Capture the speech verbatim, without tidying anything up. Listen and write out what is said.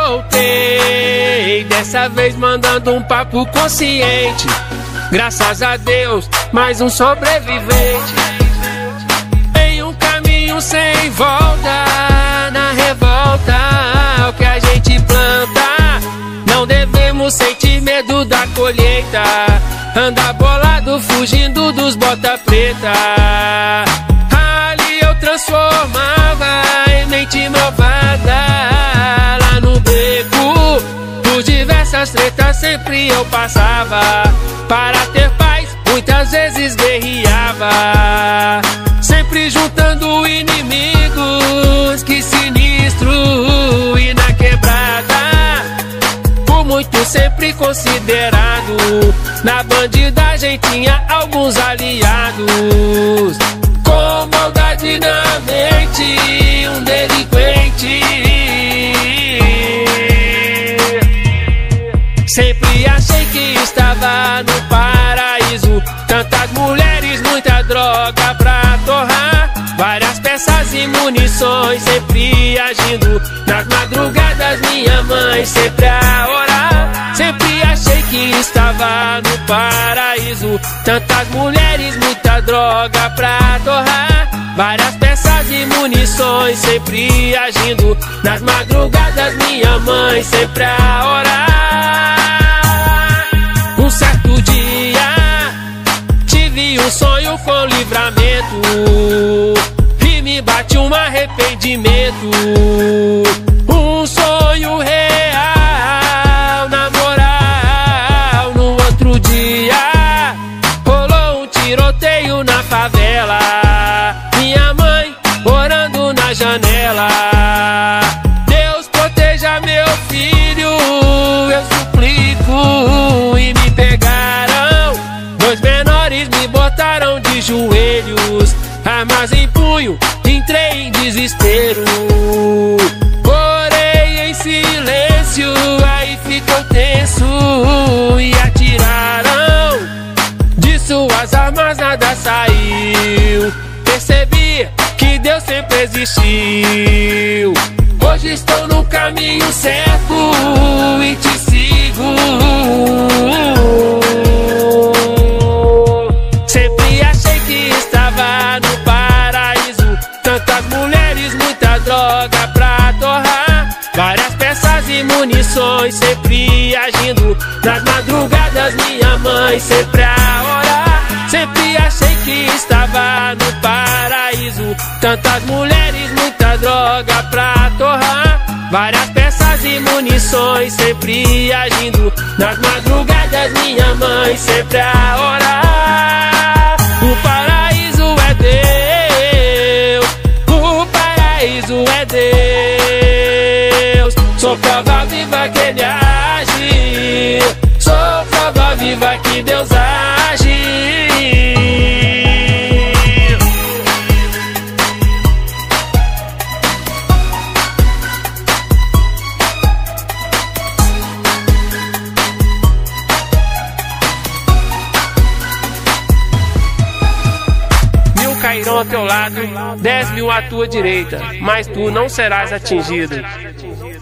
voltei, dessa vez mandando um papo consciente. Graças a Deus, mais um sobrevivente. Em um caminho sem volta, na revolta, o que a gente planta. Não devemos sentir medo da colheita. Anda bolado, fugindo dos bota preta. Ali eu transformava em mente malvada. Lá no beco, por diversas tretas sempre eu passava. Para ter paz, muitas vezes guerreava. Sempre juntando inimigos, que sinistro. E na quebrada, por muito sempre considerado. Na bandidagem tinha alguns aliados. Com maldade na mente, um delinquente. Sempre achei que estava no paraíso. Tantas mulheres, muita droga pra torrar. Várias peças e munições sempre agindo. Nas madrugadas minha mãe sempre a orar. Sempre achei que estava no paraíso. Tantas mulheres, muita droga pra torrar. Várias peças e munições sempre agindo. Nas madrugadas minha mãe sempre a orar. Um certo dia tive um sonho com livramento e me bate um arrependimento. Um sonho real, na moral. No outro dia rolou um tiroteio na favela. Minha mãe orando na janela. Deus proteja meu filho, eu suplico. E me pegaram dois menores, me botaram de joelhos, armas em punho, entrei em desespero. Orei em silêncio, aí ficou tenso. E atiraram, de suas armas nada saiu. Percebi que Deus sempre existiu. Hoje estou no caminho certo e te sigo. Sempre achei que estava no paraíso. Tantas mulheres, muita droga pra torrar. Várias peças e munições sempre agindo. Nas madrugadas minha mãe sempre a orar. Sempre achei que estava no paraíso. Tantas mulheres, muita droga pra torrar. Várias peças e munições sempre agindo. Nas madrugadas minha mãe sempre a orar. O paraíso é Deus, o paraíso é Deus. Sou prova viva que Ele age. Sou prova viva que Deus age. Cairão ao teu lado, dez mil à tua direita, mas tu não serás atingido.